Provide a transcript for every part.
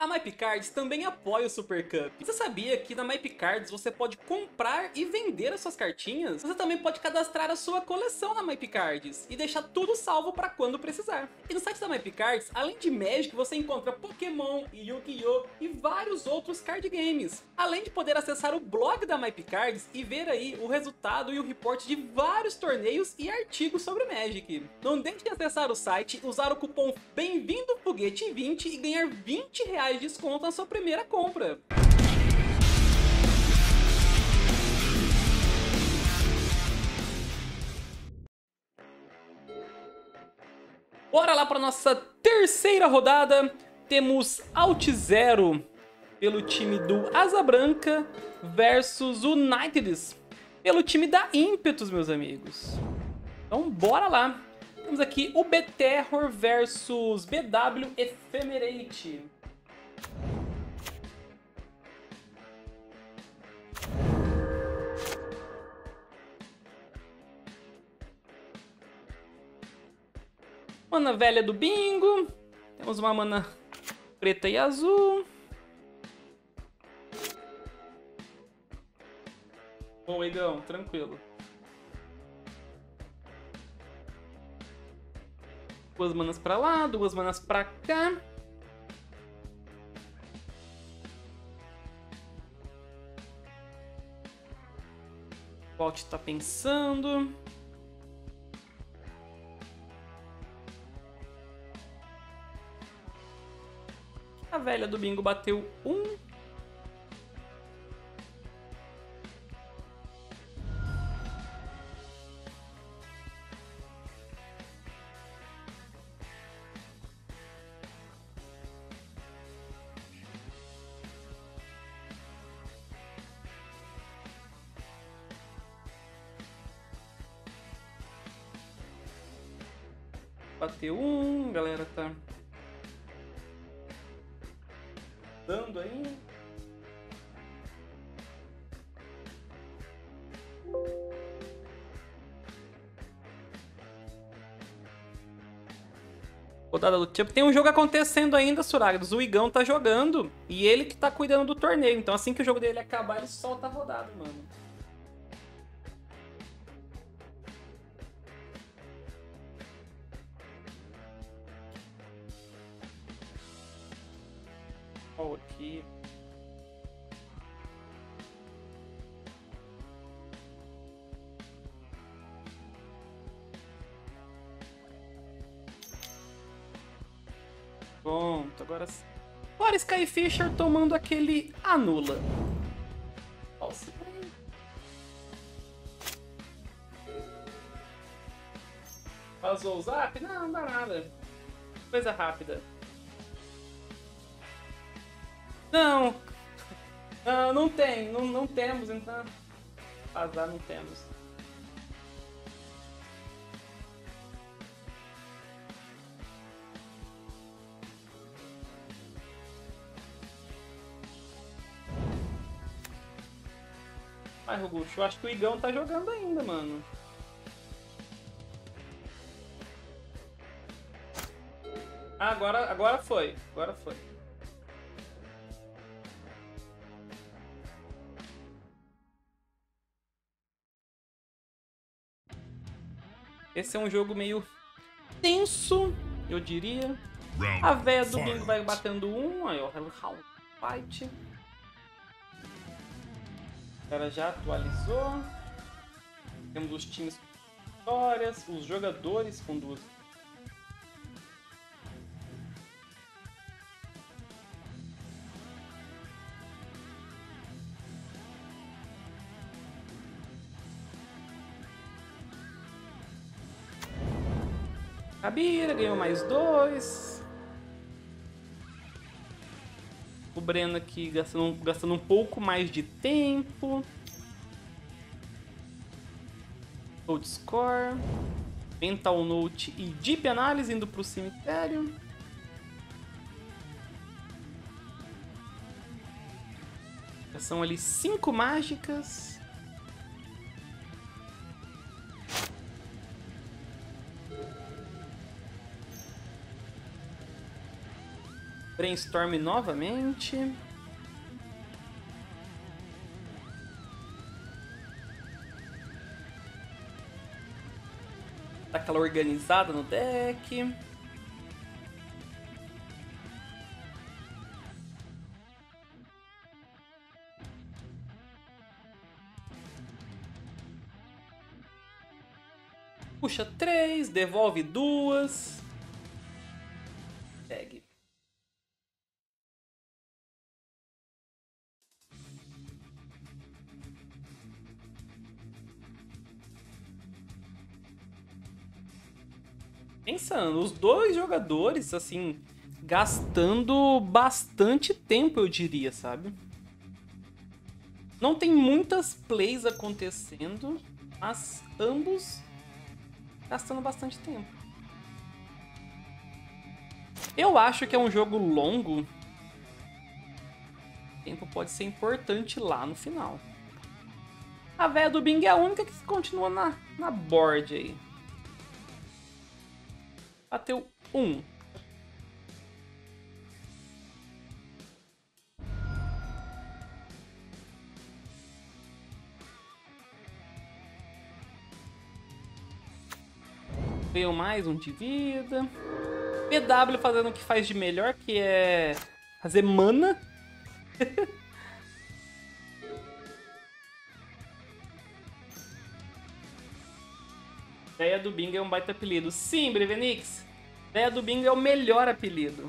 A MyPcards também apoia o Super Cup. Você sabia que na MyPcards você pode comprar e vender as suas cartinhas? Você também pode cadastrar a sua coleção na MyPcards e deixar tudo salvo para quando precisar. E no site da MyPcards, além de Magic, você encontra Pokémon, Yu-Gi-Oh! E vários outros card games. Além de poder acessar o blog da MyPcards e ver aí o resultado e o report de vários torneios e artigos sobre Magic. Não deixe de acessar o site, usar o cupom Bem-vindo Foguete 20 e ganhar R$ 20 de desconto na sua primeira compra. Bora lá para nossa terceira rodada. Temos Alt-Zero pelo time do Asa Branca versus Uniteds pelo time da Impetus, meus amigos. Então bora lá. Temos aqui o B-Terror versus BW Ephemerate. Mana velha do bingo. Temos uma mana preta e azul. Bom, Igão, tranquilo. Duas manas pra lá, duas manas pra cá. O Alt tá pensando. A velha do bingo bateu um. Bateu um, galera tá dando aí. Rodada do tipo. Tem um jogo acontecendo ainda, Suragas. O Igão tá jogando e ele que tá cuidando do torneio. Então assim que o jogo dele acabar, ele solta a rodada, mano. Ó, aqui. Pronto, agora Skyfisher tomando aquele anula. Nossa. Vazou o zap? Não dá nada. Coisa rápida. Não. Não tem. Não temos, então. Vazar não temos. Ai, Rogucho, eu acho que o Igão tá jogando ainda, mano. Ah, agora foi. Agora foi. Esse é um jogo meio tenso, eu diria. A véia do bingo vai batendo um. Aí, ó. Round fight. O cara já atualizou. Temos os times com vitórias, os jogadores com duas. A Bira ganhou mais 2. O Breno aqui gastando um pouco mais de tempo. Gold Score. Mental Note e Deep Analysis indo pro cemitério. Já são ali 5 mágicas. Brainstorm novamente. Dá aquela organizada no deck. Puxa 3, devolve 2. Pegue. Pensando, os dois jogadores, assim, gastando bastante tempo, eu diria, sabe? Não tem muitas plays acontecendo, mas ambos gastando bastante tempo. Eu acho que é um jogo longo. O tempo pode ser importante lá no final. A véia do Bing é a única que continua na board aí. Bateu 1. Veio mais um de vida. PW fazendo o que faz de melhor, que é fazer mana. Véia do Bing é um baita apelido. Sim, Brevenix. Véia do Bing é o melhor apelido.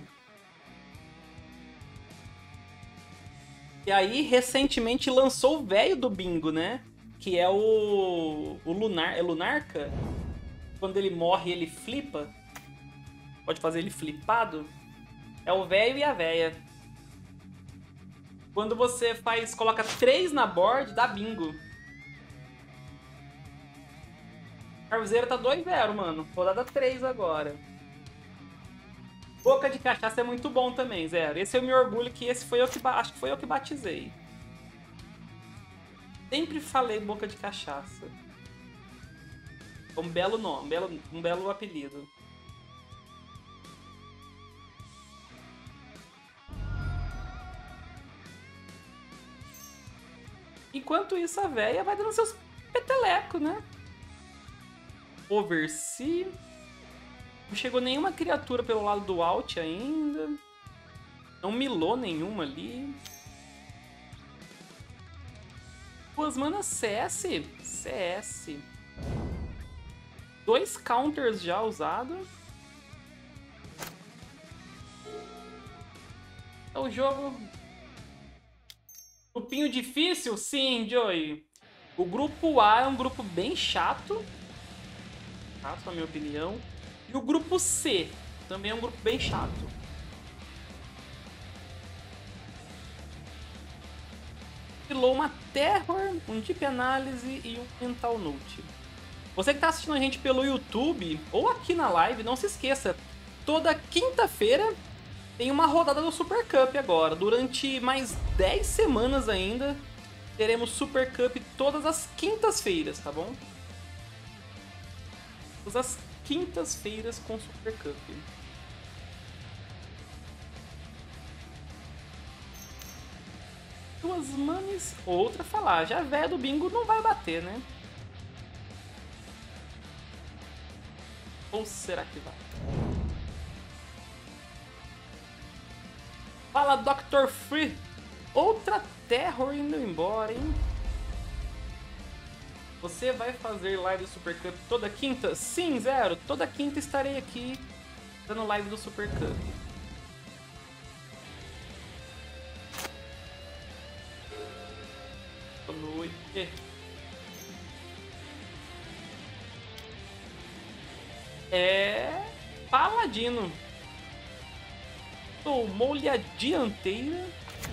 E aí, recentemente lançou o velho do Bingo, né? Que é o Lunar. É Lunarca? Quando ele morre, ele flipa. Pode fazer ele flipado. É o velho e a véia. Quando você coloca 3 na board, dá bingo. Carvozeiro tá 2-0, mano. Rodada 3 agora. Boca de cachaça é muito bom também, Zero. Esse eu me orgulho que esse foi eu que acho que foi eu que batizei. Sempre falei boca de cachaça. Um belo nome, um belo apelido. Enquanto isso, a véia vai dando seus petelecos, né? Oversea. Não chegou nenhuma criatura pelo lado do alt ainda. Não milou nenhuma ali. 2 manas CS. CS. 2 counters já usados. É o jogo... Grupinho difícil? Sim, Joey. O grupo A é um grupo bem chato. Tá? Na minha opinião. E o grupo C também é um grupo bem chato. Pilou uma Terror, um Deep Analysis e um Mental Note. Você que está assistindo a gente pelo YouTube ou aqui na live, não se esqueça. Toda quinta-feira tem uma rodada do Super Cup agora. Durante mais 10 semanas ainda, teremos Super Cup todas as quintas-feiras, tá bom? Todas as quintas-feiras com Super Cup. Duas manes, outra falar. Já a véia do bingo não vai bater, né? Ou será que vai? Fala, Dr. Free. Outra Terror indo embora, hein? Você vai fazer live do Super Cup toda quinta? Sim, Zero. Toda quinta estarei aqui dando live do Super Cup. Boa noite. É... Paladino. Tomou-lhe a dianteira.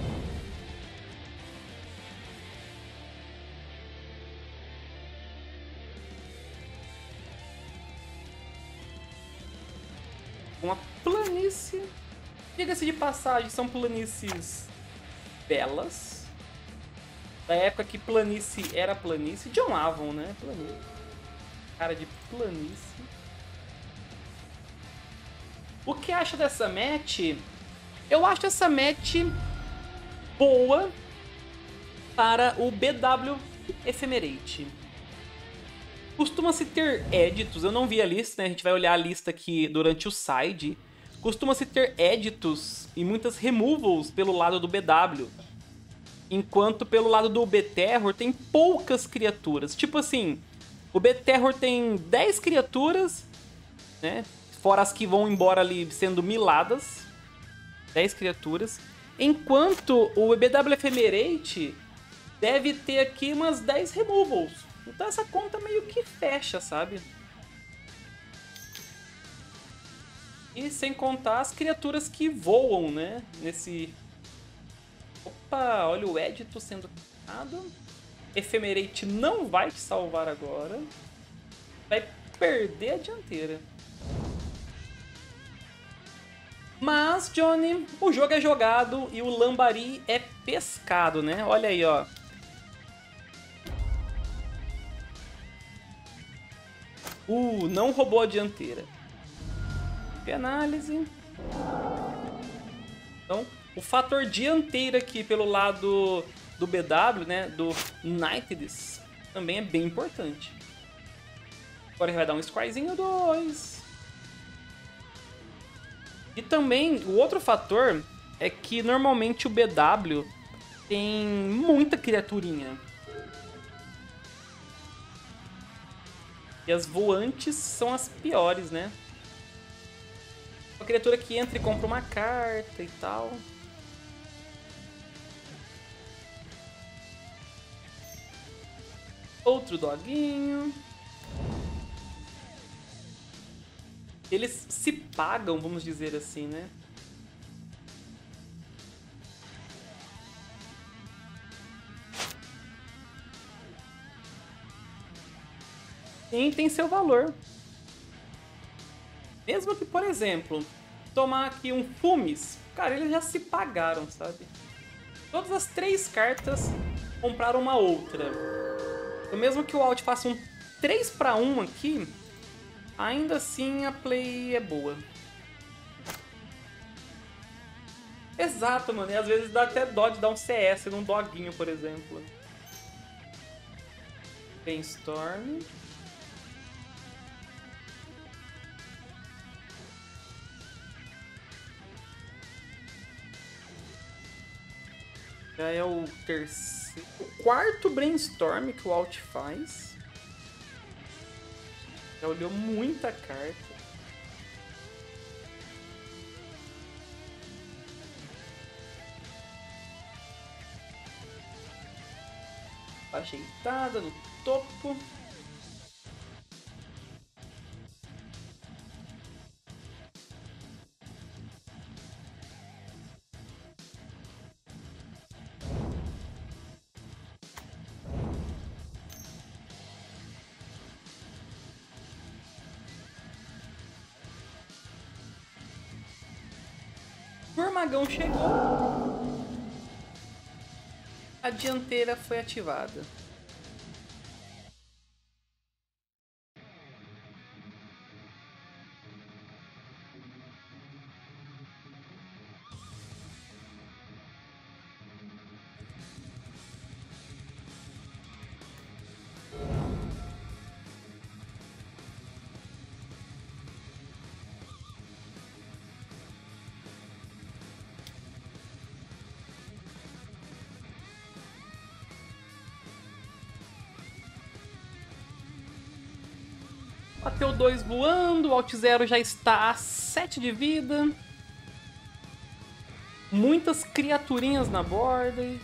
Uma planície. Diga-se de passagem, são planícies belas. Da época que planície era planície. John Avon, né? Planície. Cara de planície. O que acha dessa match Eu acho essa match boa para o BW Ephemerate. Costuma-se ter éditos, eu não vi a lista, né? A gente vai olhar a lista aqui durante o side. Costuma-se ter éditos e muitas removals pelo lado do BW. Enquanto pelo lado do B-Terror tem poucas criaturas. Tipo assim, o B-Terror tem 10 criaturas, né? Fora as que vão embora ali sendo miladas. 10 criaturas. Enquanto o BW Ephemerate deve ter aqui umas 10 removals. Então essa conta meio que fecha, sabe? E sem contar as criaturas que voam, né? Nesse... Opa, olha o Edito sendo quitado. Ephemerate não vai te salvar agora. Vai perder a dianteira. Mas, Johnny, o jogo é jogado e o Lambari é pescado, né? Olha aí, ó. Não roubou a dianteira. Análise. Então, o fator dianteira aqui pelo lado do BW, né? Do Nightids, também é bem importante. Agora ele vai dar um Scryzinho 2. E também, o outro fator é que normalmente o BW tem muita criaturinha. E as voantes são as piores, né? Uma criatura que entra e compra uma carta e tal. Outro doguinho. Eles se pagam, vamos dizer assim, né? Sim, tem seu valor. Mesmo que, por exemplo, tomar aqui um Fumes, cara, eles já se pagaram, sabe? Todas as 3 cartas compraram uma outra. Então, mesmo que o Alt faça um 3/1 aqui, ainda assim a play é boa. Exato, mano. E às vezes dá até dó de dar um CS num doguinho, por exemplo. Brainstorm. Já é o terceiro... O quarto Brainstorm que o Alt faz. Já olhou muita carta. Ajeitada no topo. O Gormagão chegou. A dianteira foi ativada. Bateu 2 voando, o Alt Zero já está a 7 de vida. Muitas criaturinhas na borda.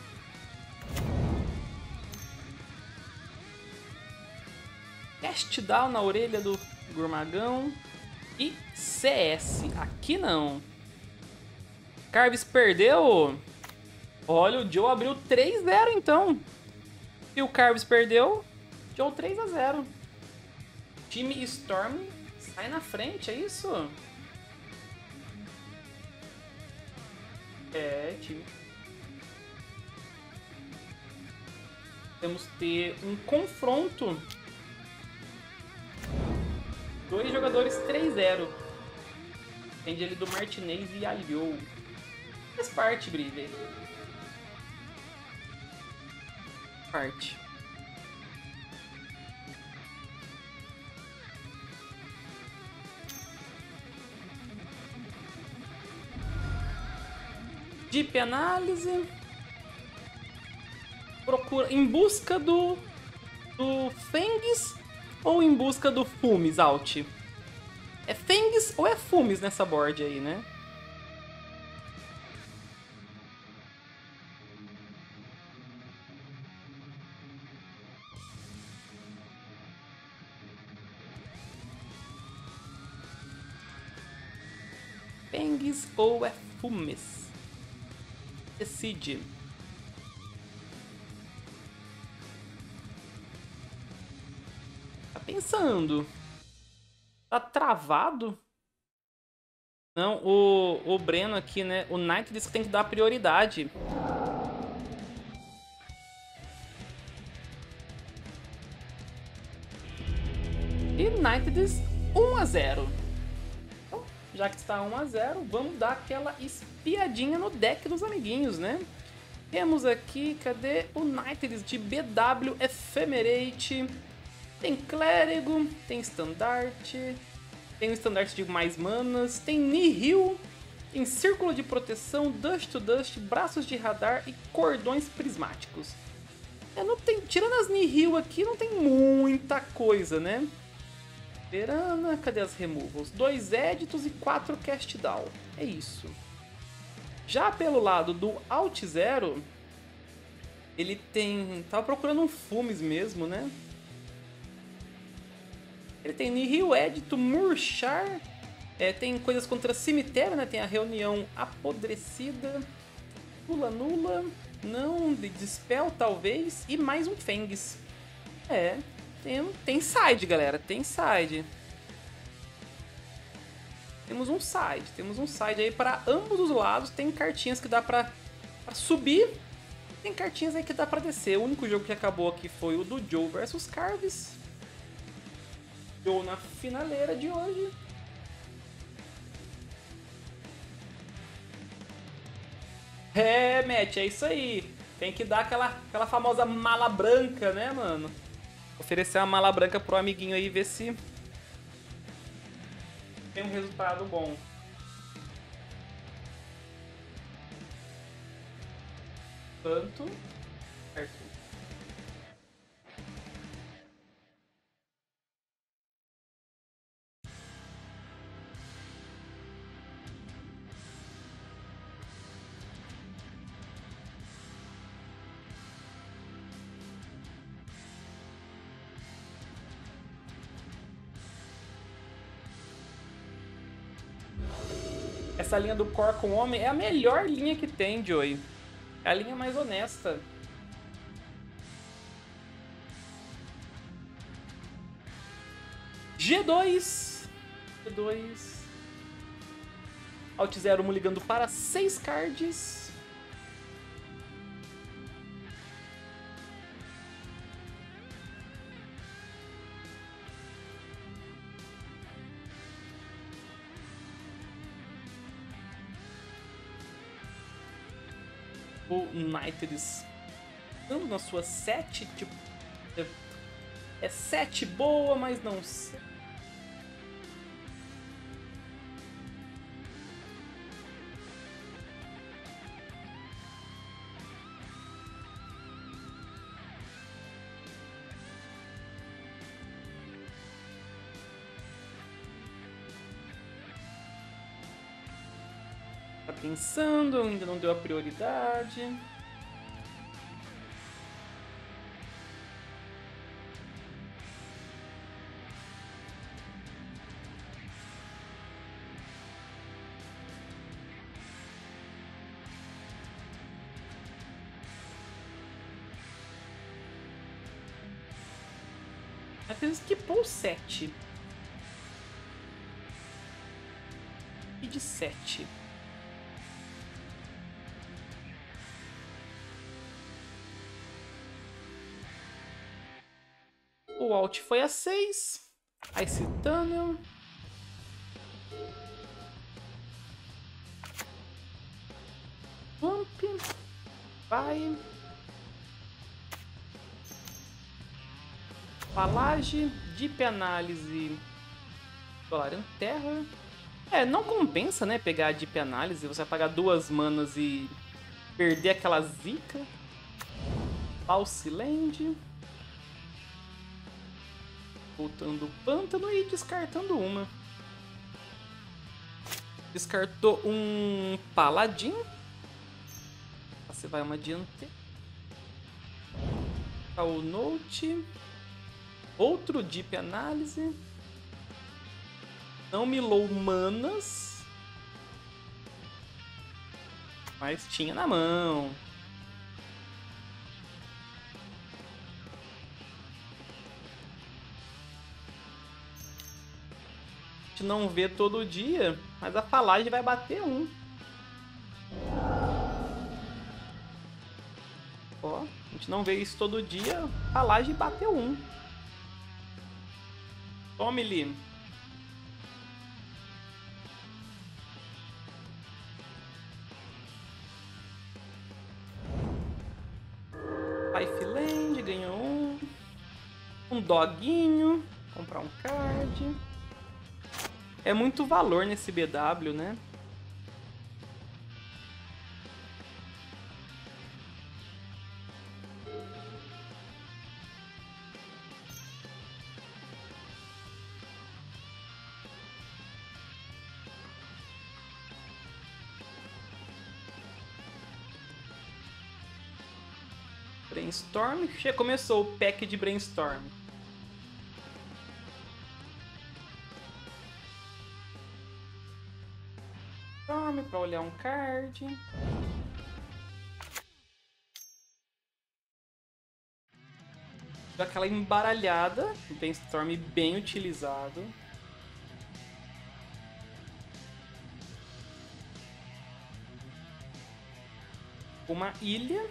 Cast down na orelha do Gormagão. E CS. Aqui não. Carves perdeu. Olha, o Joe abriu 3-0 então. E o Carves perdeu. Joe 3-0. Time Storm sai na frente, é isso? É, time. Temos que ter um confronto. 2 jogadores 3-0. Depende ali do Martinez e Alhou. Faz parte, Brive. Parte. Deep Análise. Procura em busca do Fengs ou em busca do Fumes, Alt? É Fengs ou é Fumes nessa board aí, né? Fengs ou é Fumes? Decide. Tá pensando. Tá travado? Não, o Breno aqui, né? O Knight disse que tem que dar prioridade. E Knight diz 1-0. Então, já que está 1-0, vamos dar aquela espiadinha no deck dos amiguinhos, né? Temos aqui, cadê o Knights de BW Ephemerate? Tem Clérigo, tem Estandarte, tem o Estandarte de mais manas, tem Nihil, tem Círculo de Proteção, Dust to Dust, Braços de Radar e Cordões Prismáticos. Não tem, tirando as Nihil aqui, não tem muita coisa, né? Verana, cadê as removals? 2 Editos e 4 Cast Down. É isso. Já pelo lado do Alt Zero, ele tem... Tava procurando um Fumes mesmo, né? Ele tem Nihil, Edito, Murchar. Tem coisas contra cemitério, né? Tem a Reunião Apodrecida. Nula. Não, de Dispel talvez. E mais um Fengs. Tem side, galera. Tem side. Temos um side aí para ambos os lados. Tem cartinhas que dá pra subir. Tem cartinhas aí que dá pra descer. O único jogo que acabou aqui foi o do Joe versus Carves. Joe na finaleira de hoje. Matt, é isso aí. Tem que dar aquela famosa mala branca, né, mano? Oferecer uma mala branca pro amiguinho aí e ver se tem um resultado bom. Tanto. Certo. Essa linha do Core com Homem é a melhor linha que tem, Joey. É a linha mais honesta. G2. Alt Zero ligando para 6 cards. O Knights estando na sua 7, tipo, é 7 boa, mas não sei. Tá pensando, ainda não deu a prioridade. Apenas que pôr 7. E de 7. O Alt foi a 6. Ice Tunnel. Vai. Falage, Deep Análise, Galarian Terra. Não compensa, né, pegar a Deep Análise. Você vai pagar 2 manas e perder aquela zica. False Land. Voltando o pântano e descartando uma. Descartou um Paladin. Você vai uma dianteira. O Note. Outro Deep Análise. Não milou manas. Mas tinha na mão. A gente não vê todo dia, mas a Falage vai bater um. Ó, a gente não vê isso todo dia, a Falage bateu um. Tome-lhe. Lifeland, ganhou um. Um doguinho. Comprar um card. É muito valor nesse BW, né? Brainstorm. Já começou o pack de Brainstorm. Para olhar um card. Dá aquela embaralhada. Brainstorm bem utilizado. Uma ilha.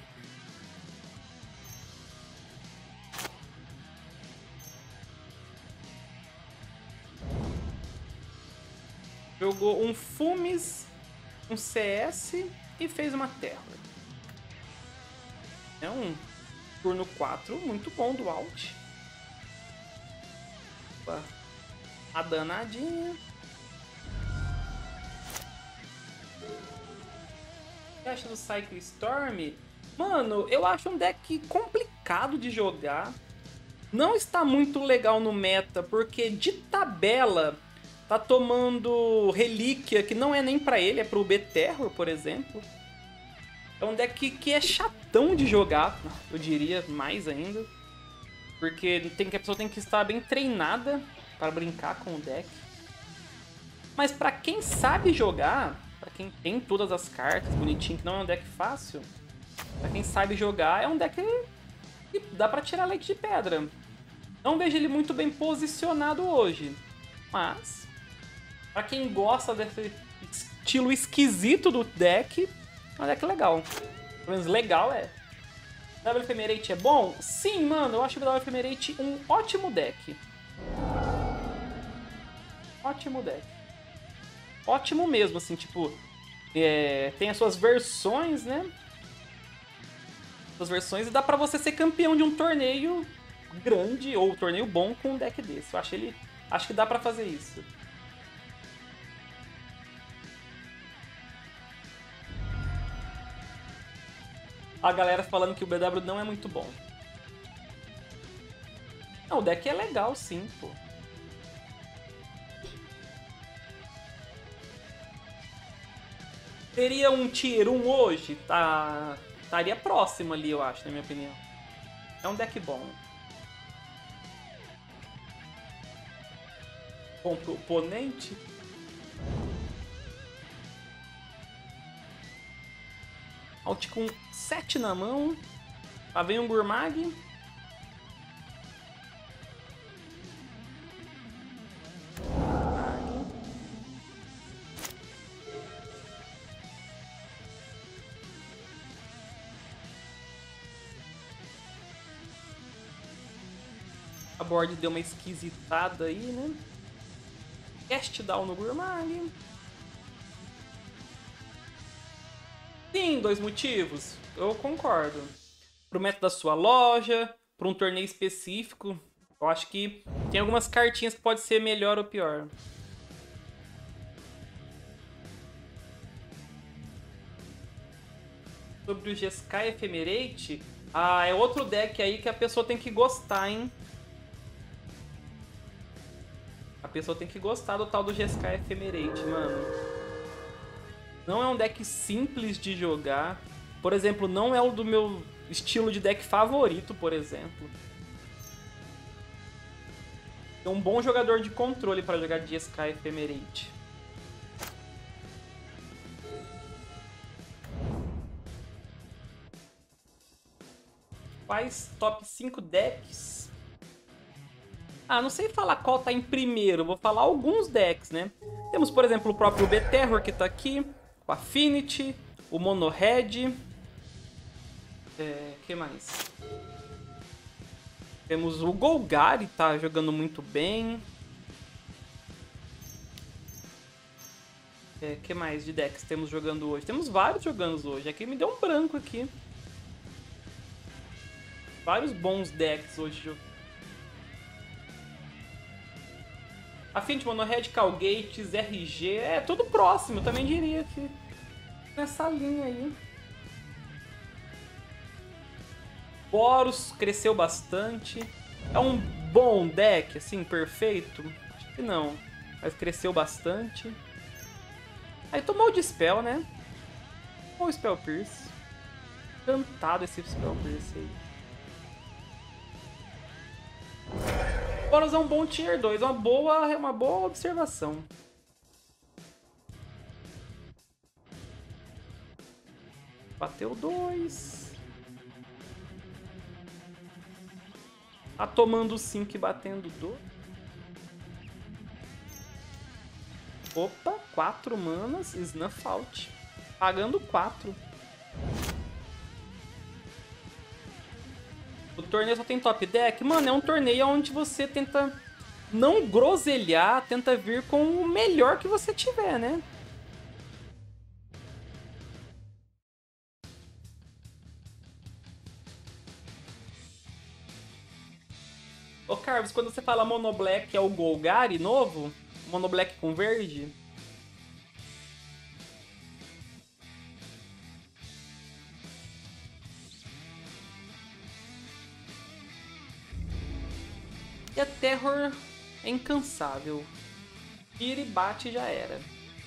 Jogou um Fumes, um CS e fez uma terra. É um turno 4 muito bom do Alt. Opa. A danadinha. O que acha do Cycle Storm? Mano, eu acho um deck complicado de jogar. Não está muito legal no meta, porque de tabela tá tomando relíquia que não é nem pra ele, é pro B-Terror, por exemplo. É um deck que é chatão de jogar, eu diria, mais ainda. Porque a pessoa tem que estar bem treinada para brincar com o deck. Mas pra quem sabe jogar, pra quem tem todas as cartas bonitinho, que não é um deck fácil, pra quem sabe jogar, é um deck que dá pra tirar leite de pedra. Não vejo ele muito bem posicionado hoje, mas pra quem gosta desse estilo esquisito do deck, é um deck legal. Pelo menos legal é. W Ephemerate é bom? Sim, mano, eu acho o W Ephemerate um ótimo deck. Ótimo deck. Ótimo mesmo, assim, tipo... tem as suas versões, né? Suas versões, e dá pra você ser campeão de um torneio grande ou um torneio bom com um deck desse. Eu acho que dá pra fazer isso. A galera falando que o BW não é muito bom. Não, o deck é legal sim, pô. Teria um Tier 1 hoje? Estaria próximo ali, eu acho, na minha opinião. É um deck bom. Bom pro oponente. Alt com 7 na mão. Lá vem um Gurmag. A board deu uma esquisitada aí, né? Cast down no Gurmag. Sim, 2 motivos. eu concordo. Pro método da sua loja, pra um torneio específico, eu acho que tem algumas cartinhas que pode ser melhor ou pior. Sobre o Jeskai Ephemerate, é outro deck aí que a pessoa tem que gostar, hein? A pessoa tem que gostar do tal do Jeskai Ephemerate, mano. Não é um deck simples de jogar. Por exemplo, não é o do meu estilo de deck favorito, por exemplo. É um bom jogador de controle para jogar de Jeskai Ephemerate. Quais top 5 decks? Não sei falar qual tá em primeiro, vou falar alguns decks, né? Temos, por exemplo, o próprio B-Terror que tá aqui, o Affinity, o Mono Red. Que mais? Temos o Golgari, tá jogando muito bem. Que mais de decks temos jogando hoje? Temos vários jogando hoje. Aqui me deu um branco aqui. Vários bons decks hoje. Affinity, Mono Red, Calgates, RG. É tudo próximo, eu também diria que nessa linha aí. Boros cresceu bastante. É um bom deck, assim, perfeito? Acho que não. Mas cresceu bastante. Aí tomou o Dispel, né? Tomou o Spell Pierce. Encantado esse Spell Pierce aí. Boros é um bom Tier 2. Uma boa observação. Bateu 2. Tá tomando 5 e batendo 2. Opa, 4 manas, Snuff Out. Pagando 4. O torneio só tem top deck? Mano, é um torneio onde você tenta não groselhar, tenta vir com o melhor que você tiver, né? Ô Carlos, quando você fala Mono Black é o Golgari novo? Mono Black com verde? E a Terror é incansável. Tira e bate e já era.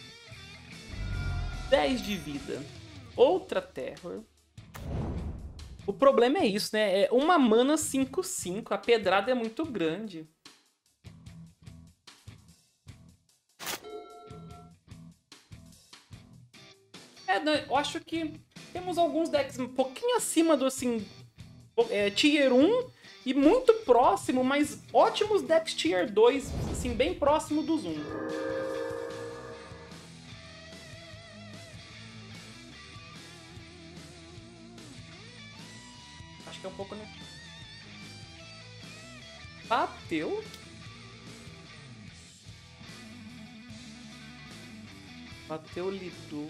10 de vida. Outra Terror. O problema é isso, né? É uma mana 5/5. A pedrada é muito grande. Eu acho que temos alguns decks um pouquinho acima do, assim, Tier 1 e muito próximo, mas ótimos decks Tier 2, assim, bem próximo dos 1. Acho que é um pouco... Né? Bateu. Bateu, lidou.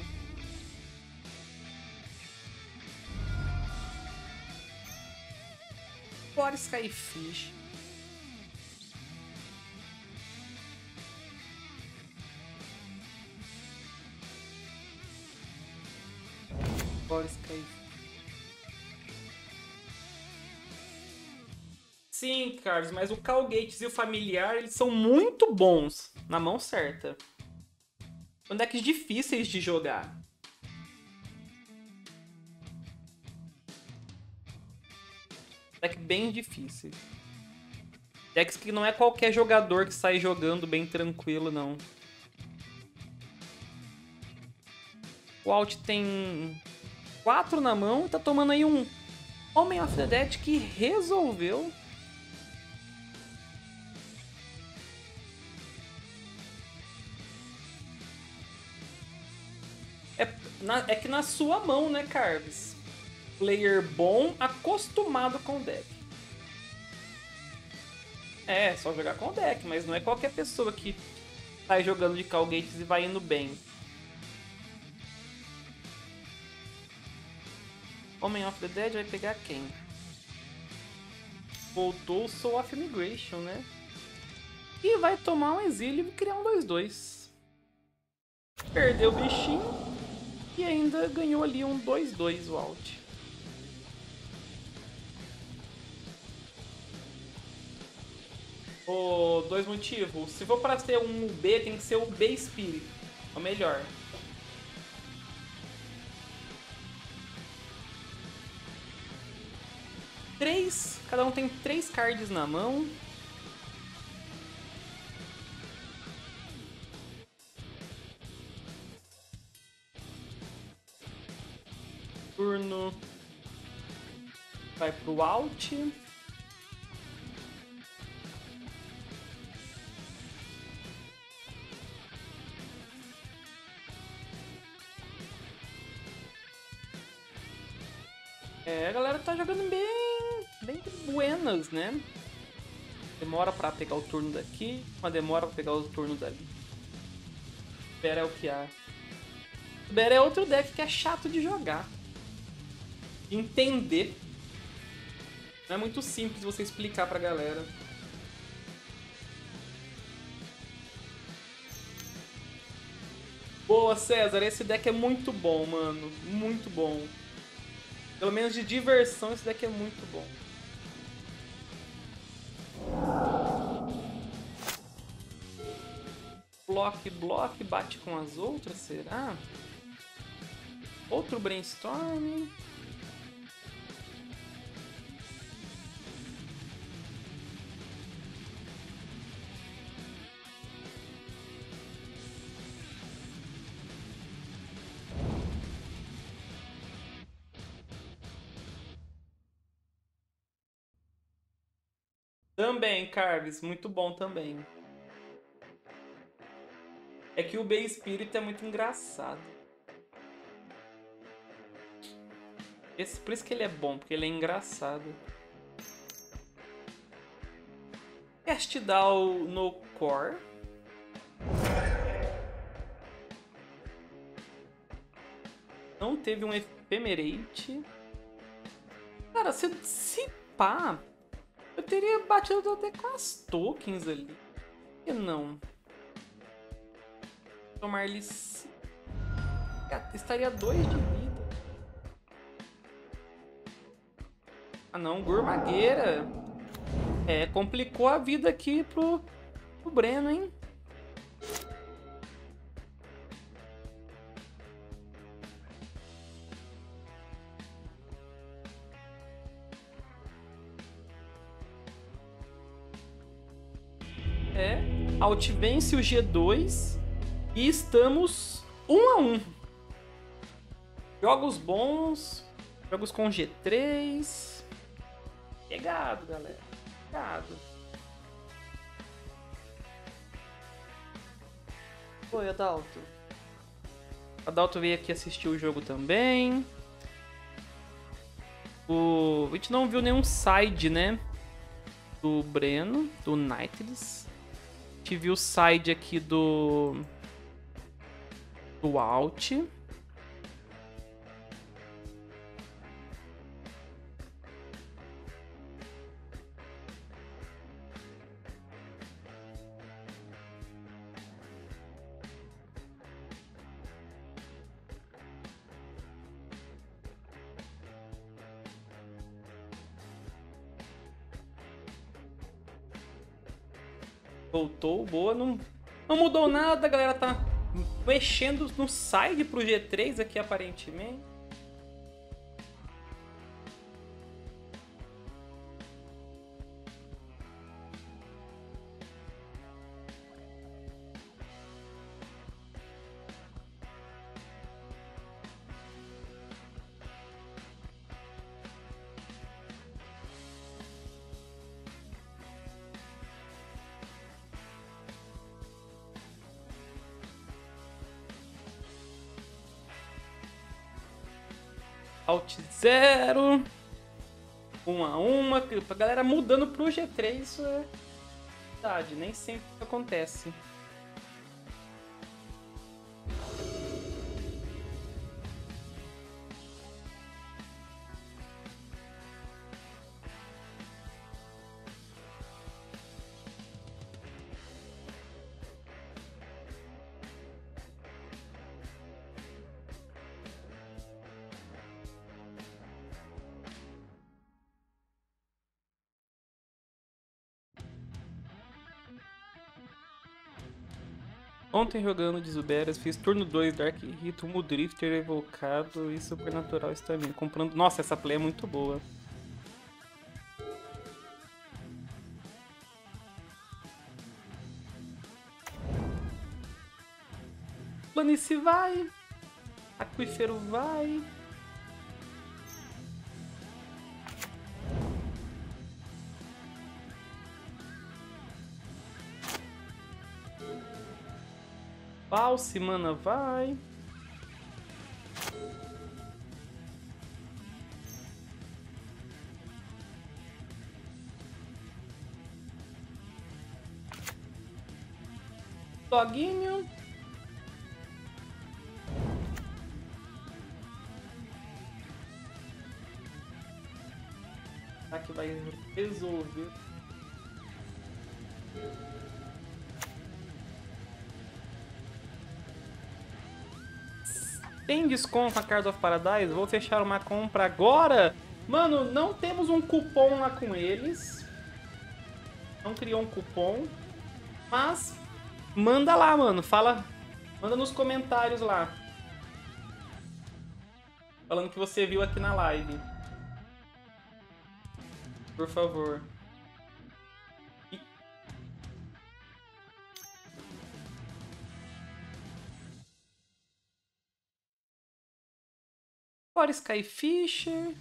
Bora Skyfish. Bora Skyfish. Sim, Carlos, mas o Calgates e o Familiar, eles são muito bons na mão certa. São decks difíceis de jogar. Deck bem difícil. Decks que não é qualquer jogador que sai jogando bem tranquilo, não. O Alt tem 4 na mão e tá tomando aí um Omen of the Dead que resolveu. É que na sua mão, né, Carves? Player bom, acostumado com o deck. É, só jogar com o deck, mas não é qualquer pessoa que sai jogando de Calgates e vai indo bem. Homem of the Dead vai pegar quem? Voltou o Soul of Migration, né? E vai tomar um exílio e criar um 2-2. Perdeu o bichinho e ainda ganhou ali um 2-2 o Alt. Dois motivos. Se for para ser um B, tem que ser o B Spirit. É o melhor. Cada um tem 3 cards na mão. Turno vai pro Alt. A galera tá jogando bem de buenas, né? Demora pra pegar o turno daqui, uma demora pra pegar o turno dali. Bera é o que há. Bera é outro deck que é chato de jogar. De entender. Não é muito simples você explicar pra galera. Boa, César. Esse deck é muito bom, mano. Muito bom. Pelo menos de diversão, esse deck é muito bom. Block, bate com as outras, será? Outro Brainstorm. Também, Carves, muito bom também. É que o Bay Spirit é muito engraçado. Por isso que ele é bom, porque ele é engraçado. Cast Down no Core. Não teve um Ephemerate. Cara, se pá, eu teria batido até com as tokens ali. Por que não? Tomar-lhe... Estaria 2 de vida. Ah não, Gurmagueira. Complicou a vida aqui pro Breno, hein? Alt vence o G2 e estamos 1-1. Jogos bons, jogos com G3. Pegado, galera. Pegado. Oi, Adalto. Adalto veio aqui assistir o jogo também. A gente não viu nenhum side, né? Do Breno, do Nightless. A gente viu o side aqui do Alt. Voltou, boa, não mudou nada, a galera tá mexendo no side pro G3 aqui aparentemente. Alt 0. 1-1. A galera mudando pro G3, isso é verdade, nem sempre acontece. Ontem jogando de Zuberas, fiz turno 2 Dark Hit, Humo Drifter evocado e Supernatural Stamina. Comprando... Nossa, essa play é muito boa. Planície vai. Aquífero vai. False, mana, vai. Doguinho. Será que vai resolver? Tem desconto na Card of Paradise? Vou fechar uma compra agora. Mano, não temos um cupom lá com eles. Não criou um cupom. Mas manda lá, mano. Fala. Manda nos comentários lá. Falando que você viu aqui na live. Por favor. Fora Skyfisher.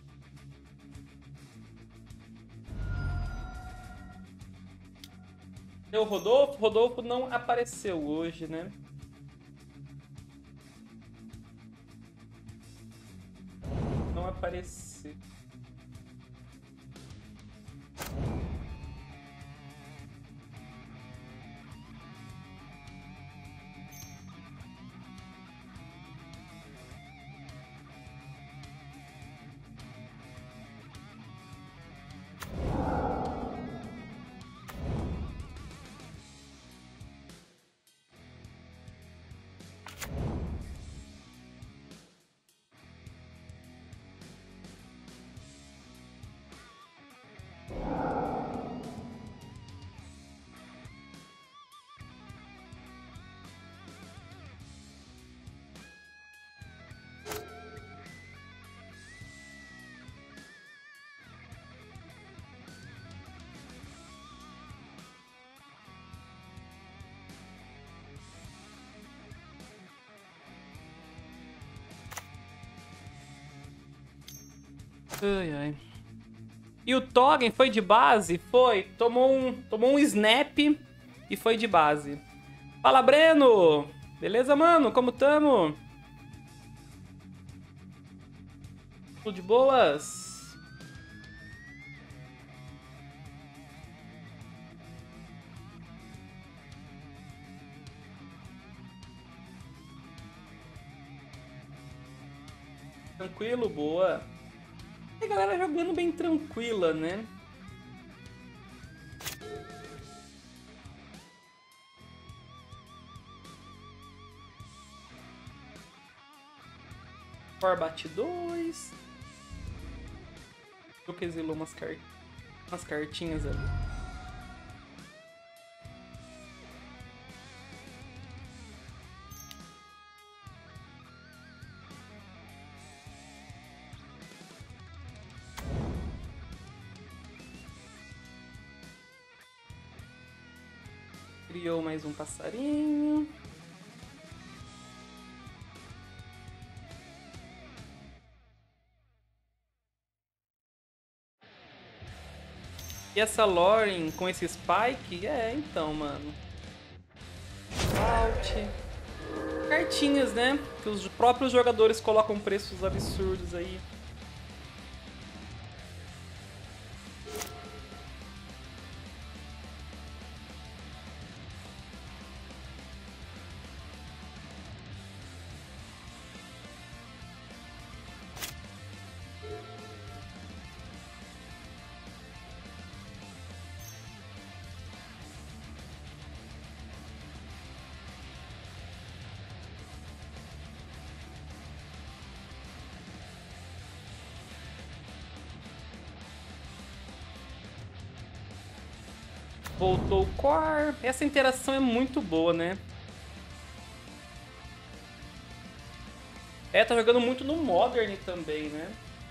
O Rodolfo? Rodolfo não apareceu hoje, né? Não apareceu. Ai, ai. E o Togen foi de base? Foi. Tomou um snap e foi de base. Fala, Breno! Beleza, mano? Como tamo? Tudo de boas? Tranquilo, boa. E a galera jogando bem tranquila, né? Forbat 2. Eu que exilou umas cartinhas ali. Criou mais um passarinho. E essa Lauren com esse Spike? É, então, mano. Alt. Cartinhas, né? Que os próprios jogadores colocam preços absurdos aí. Voltou o Core. Essa interação é muito boa, né? É, tá jogando muito no Modern também, né?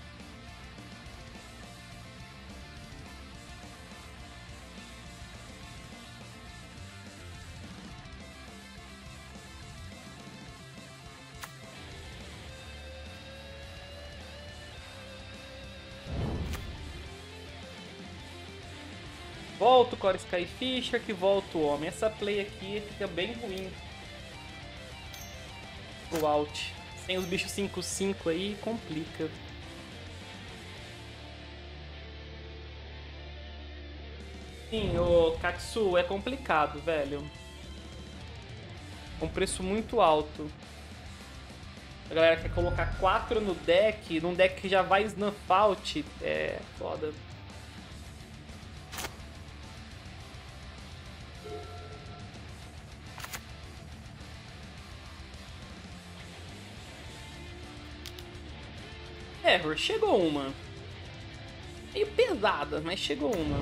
Volta o Core Skyfisher, que volta o homem. Essa play aqui fica bem ruim pro alt. Sem os bichos 5/5 aí, complica. Sim, o Katsu é complicado, velho. Um preço muito alto. A galera quer colocar 4 no deck, num deck que já vai snuff out. É foda. Error, chegou uma. Meio pesada, mas chegou uma.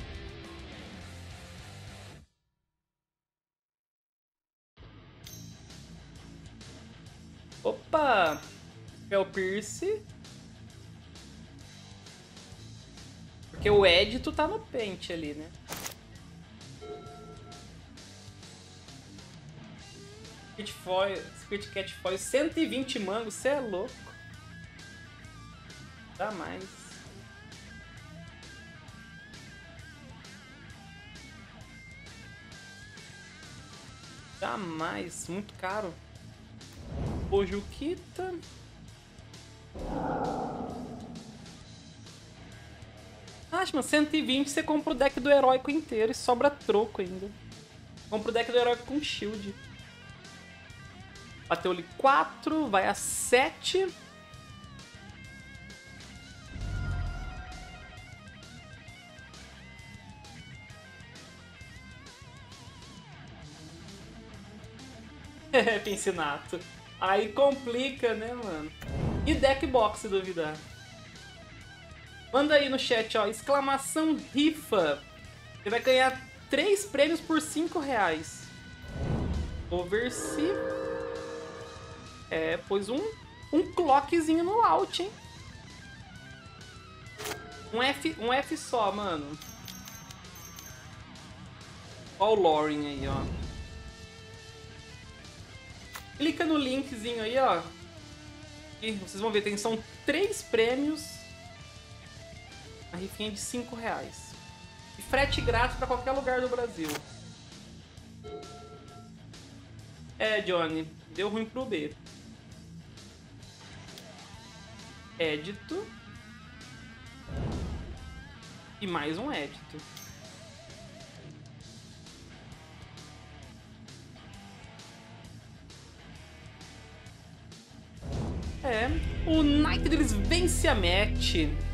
Opa! Spell Pierce. Porque o Edito tá no pente ali, né? Spirit Cat Foil, 120 mangos, cê é louco. Dá mais. Dá mais, muito caro. Bojuquita. Acho, mano, 120 você compra o deck do heróico inteiro e sobra troco ainda. Compra o deck do heróico com shield. Bateu ali 4, vai a 7. Pincinato. Aí complica, né, mano? E deck box, se duvidar. Manda aí no chat, ó, exclamação rifa. Você vai ganhar 3 prêmios por 5 reais. Overse. É, pois um clockzinho no out, hein? Um F só, mano. Ó o Lauren aí, ó. Clica no linkzinho aí, ó. E vocês vão ver, são 3 prêmios. A rifinha de 5 reais. E frete grátis pra qualquer lugar do Brasil. É, Johnny, deu ruim pro B. Edito. E mais um edito. É, o Knight deles vence a match.